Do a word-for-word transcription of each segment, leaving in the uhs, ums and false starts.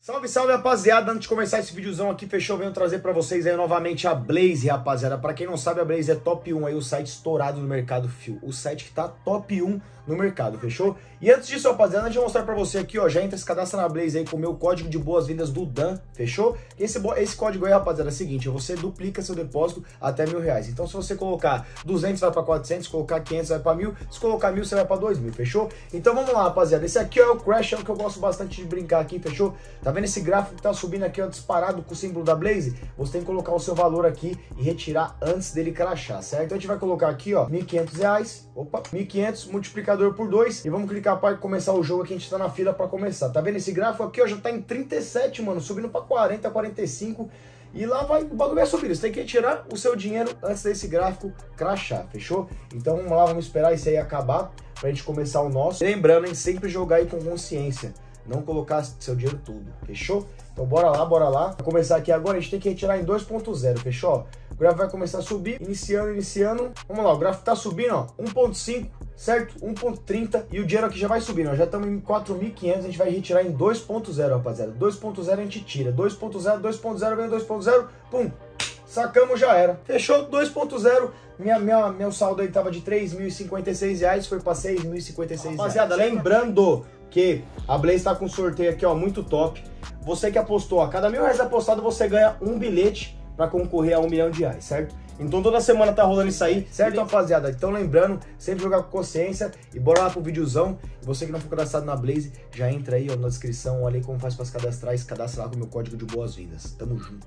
Salve, salve, rapaziada. Antes de começar esse videozão aqui, fechou? Venho trazer pra vocês aí novamente a Blaze, rapaziada. Pra quem não sabe, a Blaze é top um aí, o site estourado no mercado, fio. O site que tá top um no mercado, fechou? E antes disso, rapaziada, antes de mostrar pra você aqui, ó, já entra, se cadastra na Blaze aí com o meu código de boas-vindas do Dan, fechou? Esse, esse código aí, rapaziada, é o seguinte, você duplica seu depósito até mil reais. Então, se você colocar duzentos, vai pra quatrocentos, se colocar quinhentos, vai pra mil, se colocar mil, você vai pra dois mil, fechou? Então, vamos lá, rapaziada. Esse aqui ó, é o Crash, é o que eu gosto bastante de brincar aqui, fechou? Tá vendo esse gráfico que tá subindo aqui, ó, disparado com o símbolo da Blaze? Você tem que colocar o seu valor aqui e retirar antes dele crashar, certo? Então, a gente vai colocar aqui, ó, mil e quinhentos reais, opa, mil e quinhentos, multiplicador por dois, e vamos clicar para começar o jogo aqui, a gente tá na fila para começar. Tá vendo esse gráfico aqui, ó, já tá em trinta e sete, mano, subindo para quarenta, quarenta e cinco, e lá vai, o bagulho vai subir. Você tem que retirar o seu dinheiro antes desse gráfico crashar, fechou? Então vamos lá, vamos esperar isso aí acabar pra gente começar o nosso. Lembrando, hein, sempre jogar aí com consciência, não colocar seu dinheiro tudo, fechou? Então bora lá, bora lá. Vou começar aqui agora, a gente tem que retirar em dois ponto zero, fechou? O gráfico vai começar a subir, iniciando, iniciando. Vamos lá, o gráfico tá subindo, ó, um ponto cinco, certo? um ponto trinta, e o dinheiro aqui já vai subindo, ó, já estamos em quatro mil e quinhentos, a gente vai retirar em dois ponto zero, rapaziada. dois ponto zero a gente tira, dois ponto zero, dois ponto zero, vem dois ponto zero, pum, sacamos, já era. Fechou? dois ponto zero, minha, minha, meu saldo aí tava de três mil e cinquenta e seis reais, foi para seis mil e cinquenta e seis reais. Rapaziada, lembrando que a Blaze tá com sorteio aqui, ó, muito top. Você que apostou, a cada mil reais apostado, você ganha um bilhete para concorrer a um milhão de reais, certo? Então toda semana tá rolando isso aí, certo, rapaziada? Então lembrando, sempre jogar com consciência e bora lá pro videozão. E você que não for cadastrado na Blaze, já entra aí, ó, na descrição, olha aí como faz para se cadastrar e se cadastra lá com o meu código de boas-vindas. Tamo junto.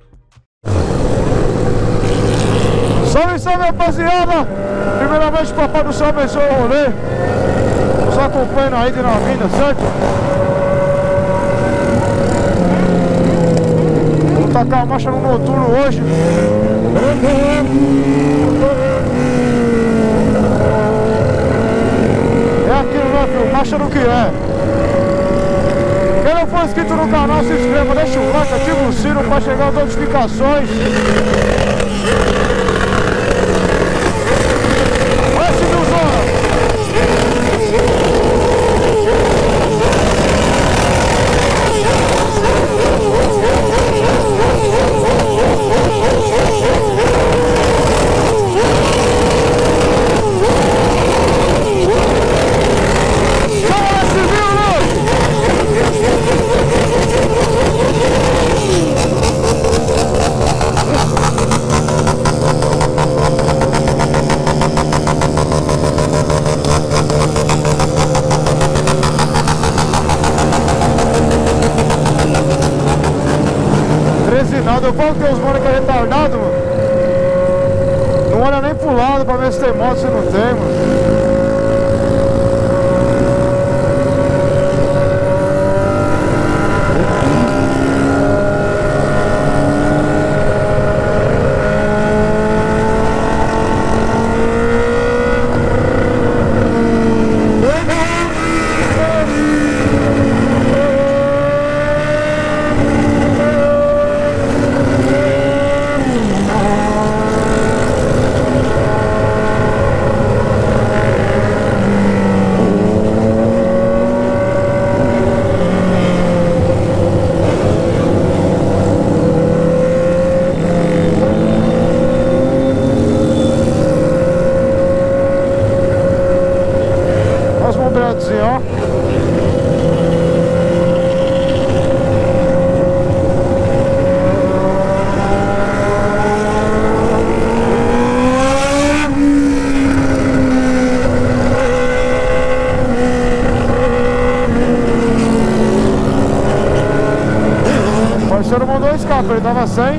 Salve, salve, rapaziada! Primeiramente, papai do céu abençoe o rolê. Nos acompanhando aí de na vida, certo? Vou tacar a marcha no noturno hoje. É aquilo, né, filho? Marcha no que é. Quem não for inscrito no canal, se inscreva, deixa o like, ativa o sino para chegar as notificações. Vai, Silvio! Eu falo que tem uns mano que é retardado, mano. Não olha nem pro lado pra ver se tem moto, se não tem, mano. Ele mandou escape, ele tava sem.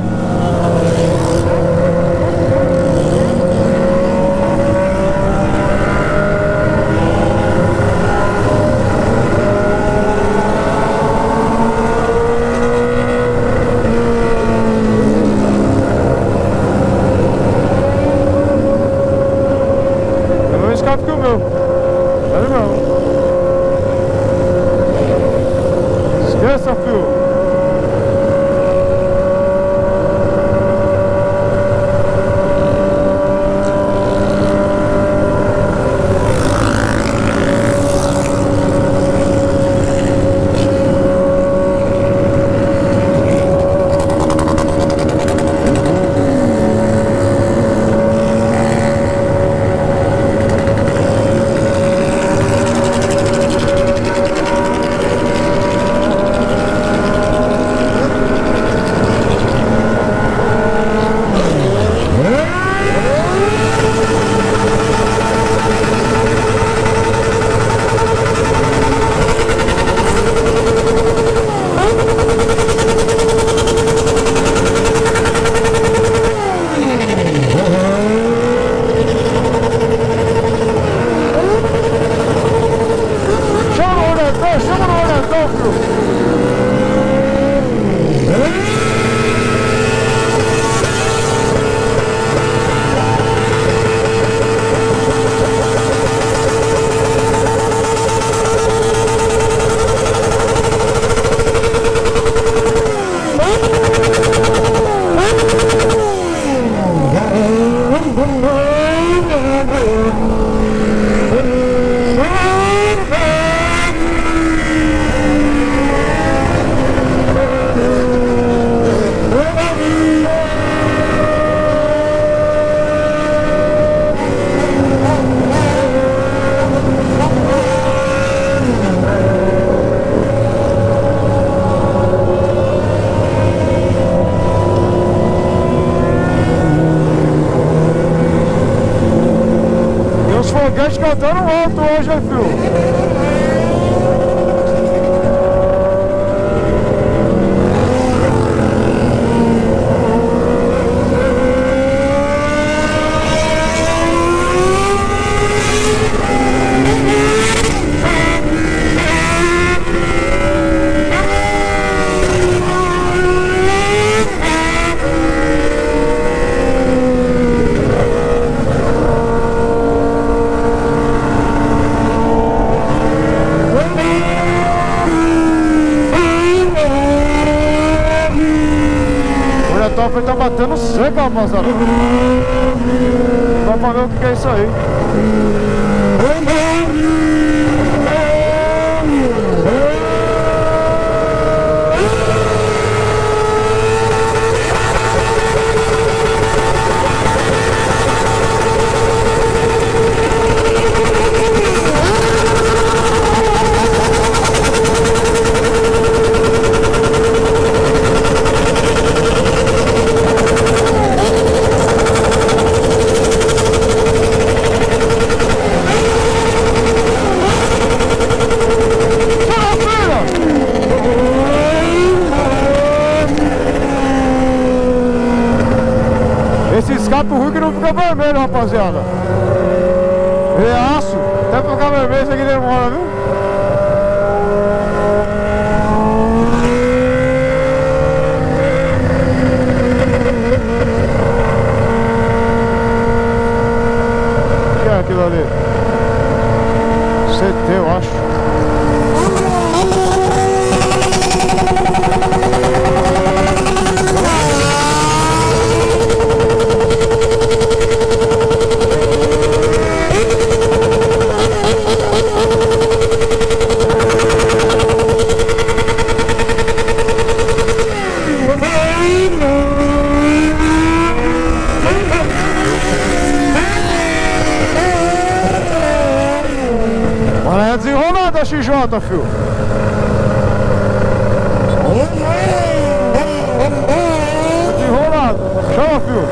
Pegou um escape que o meu. Ele mesmo. Esqueça, filho. Cantando alto hoje, hein, filho? Ele tá batendo seco, rapaziada. Dá pra ver o que é isso aí. Esse escape ruim que não fica vermelho, rapaziada. Ele é aço. Até ficar vermelho isso aqui demora, viu? O que é aquilo ali? C T, eu acho. Olha, é desenrolada a X J, filho. Desenrolado. Chama, filho.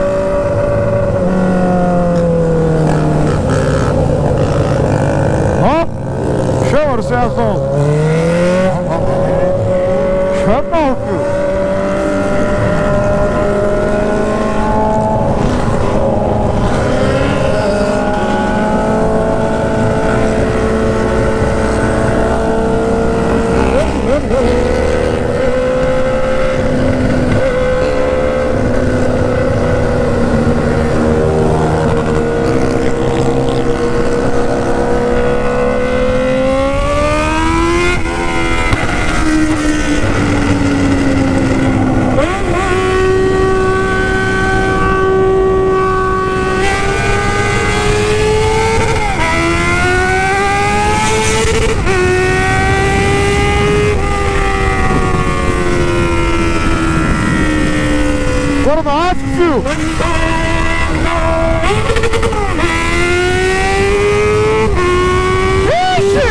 Ó, chama, sem razão. Chama, filho. Agora na arte, filho! Ixi!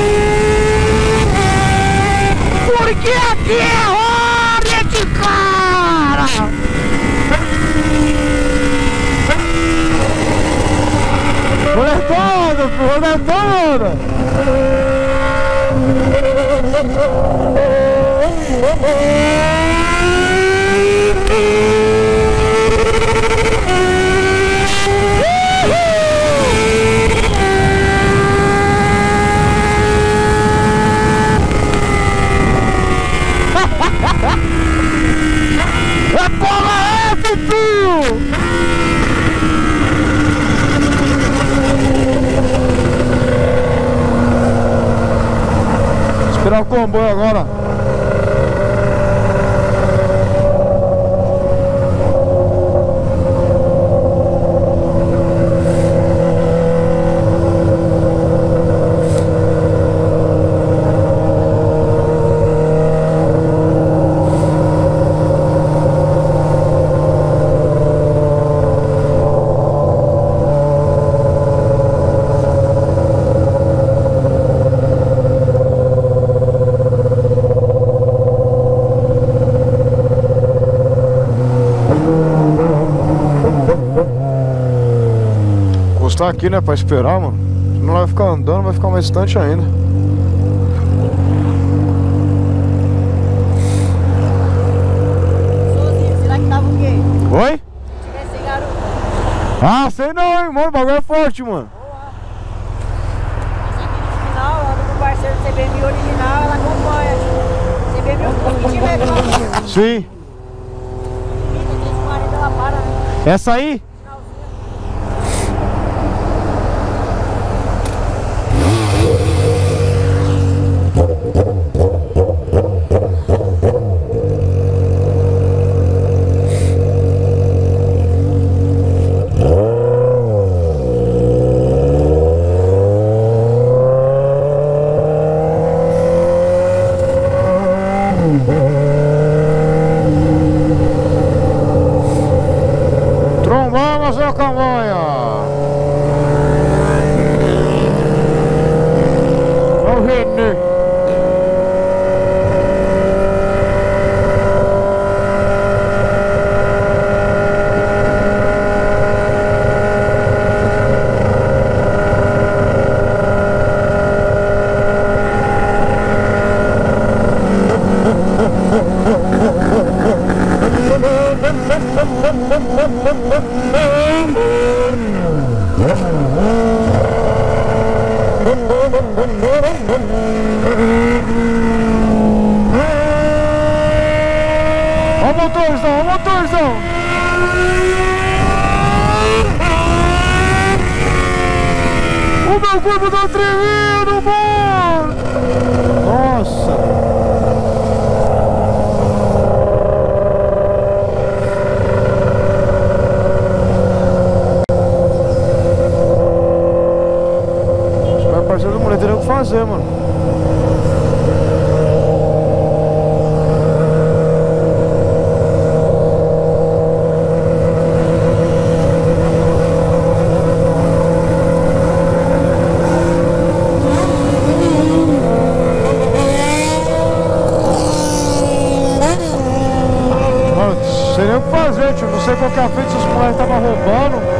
Porque aqui é Hornet, cara! Roletada, filho! Roletada! É bola F, tio! Esperar o comboio agora. Encostar aqui, né, pra esperar, mano. Senão vai ficar andando, vai ficar mais distante ainda. Sozinho, será que tava o quê? Oi? Se tivesse garoto. Ah, sei não, hein, mano. O bagulho é forte, mano. Esse aqui no final, anda com o parceiro do C B M original, ela acompanha. C B M o que tiver carro. Sim. trezentos e quarenta ela para, né? Essa aí? Trombamos a camonha. Olha o Renê. Ó o motorzão, ó o motorzão. O meu corpo tá tremendo, mano. Nossa. Parceiro do mulher teria o que fazer, mano. Mano, seria o que fazer, tio. Não sei qual que é a frente, se os moleques estavam roubando.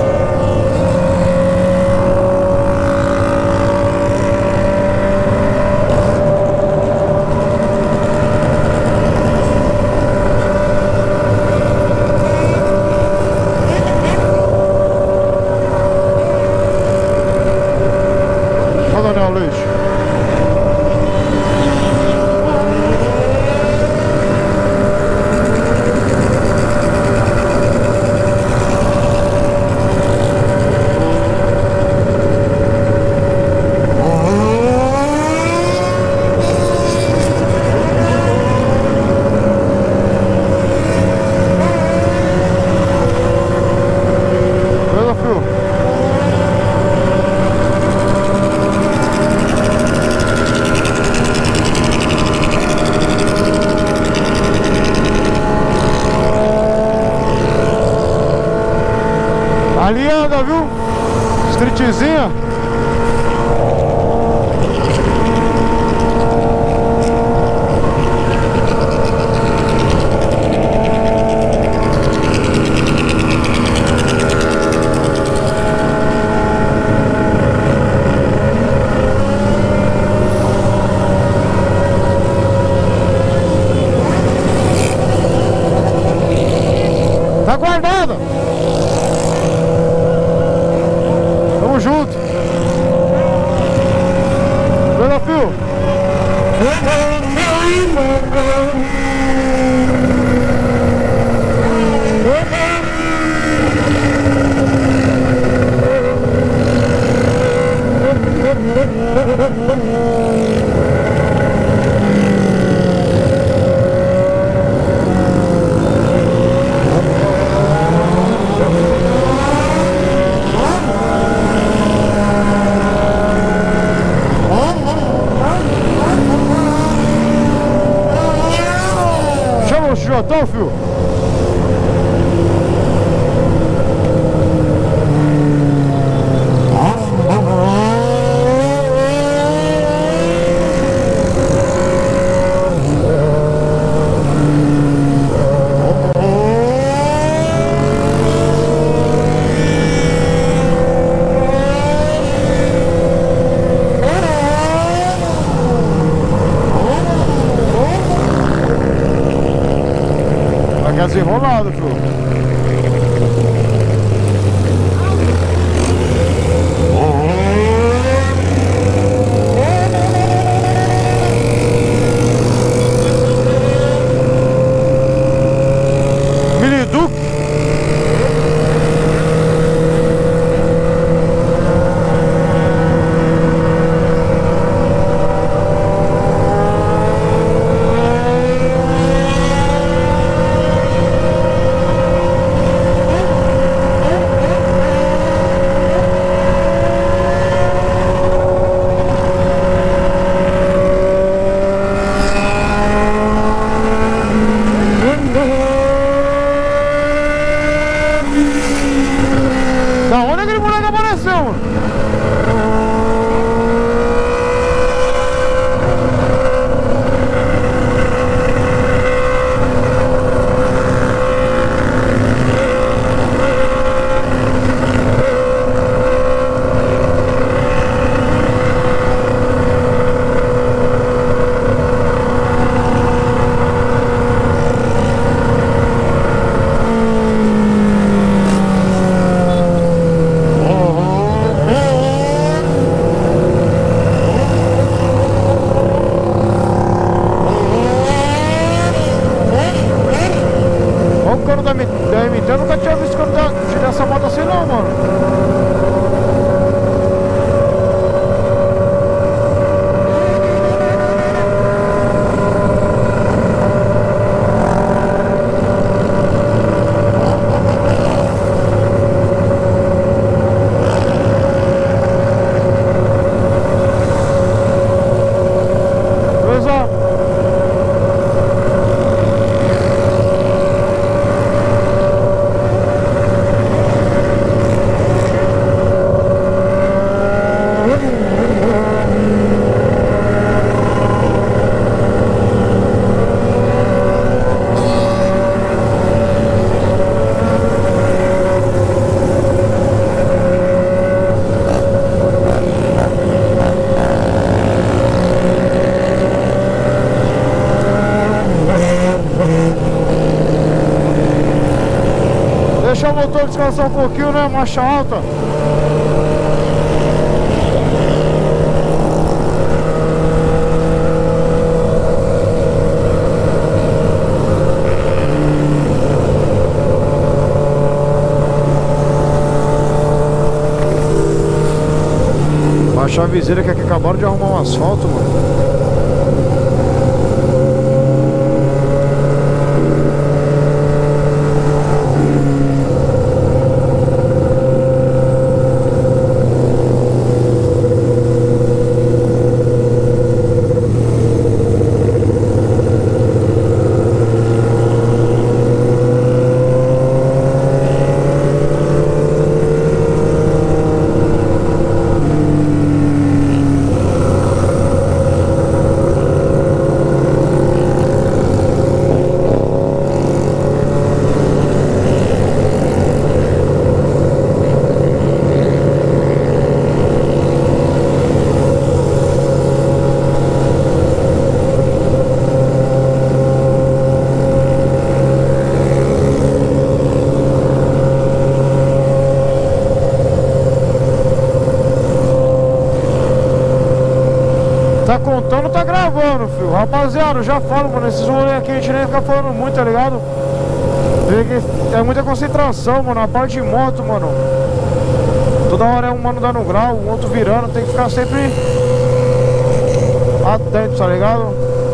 Ali anda, viu? Streetzinha. pilotão, filho? Desenrolado, filho. Eu nunca tinha visto quando tirar essa moto assim não, mano. Deixar o motor descansar um pouquinho, né? Marcha alta. Baixar a viseira que aqui acabaram de arrumar um asfalto, mano. Tá contando, tá gravando, filho. Rapaziada, eu já falo, mano. Esses rolês aqui a gente nem fica falando muito, tá ligado? É muita concentração, mano. A parte de moto, mano. Toda hora é um mano dando grau, o outro virando. Tem que ficar sempre atento, tá ligado?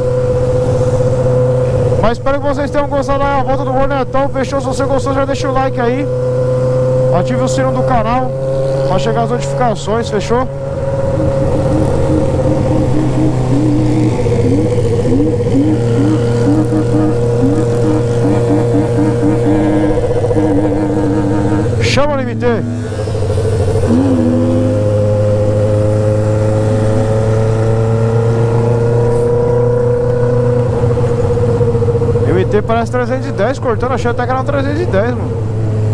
Mas espero que vocês tenham gostado da volta do Hornetão. Fechou? Se você gostou, já deixa o like aí. Ative o sino do canal pra chegar as notificações, fechou? Thank you. T parece trezentos e dez cortando, achei até que era um trezentos e dez, mano.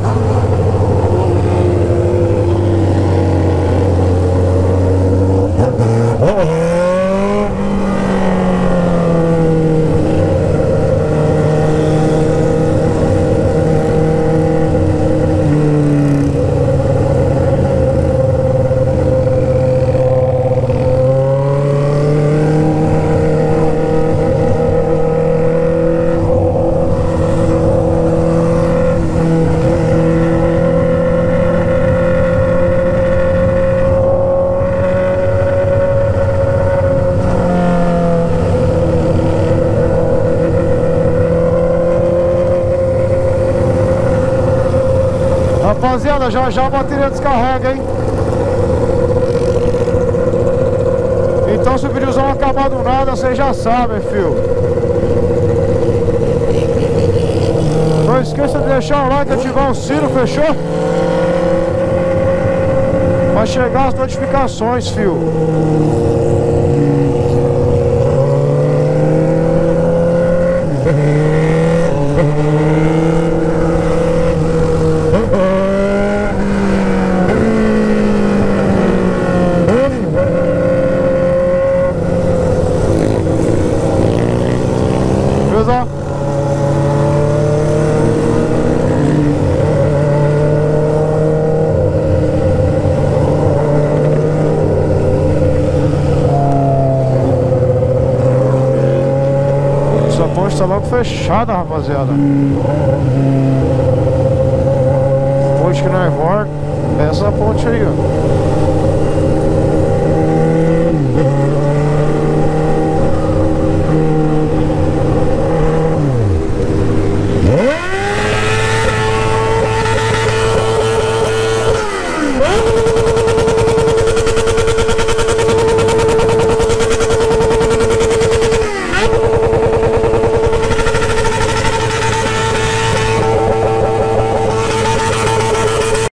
Rapaziada, já já a bateria descarrega, hein? Então se o videozão acabar do nada, vocês já sabem, fio. Não esqueça de deixar o like e ativar o sino, fechou? Vai chegar as notificações, fio. Essa ponte tá logo fechada, rapaziada. Ponte que não é vorte. Essa ponte aí, ó.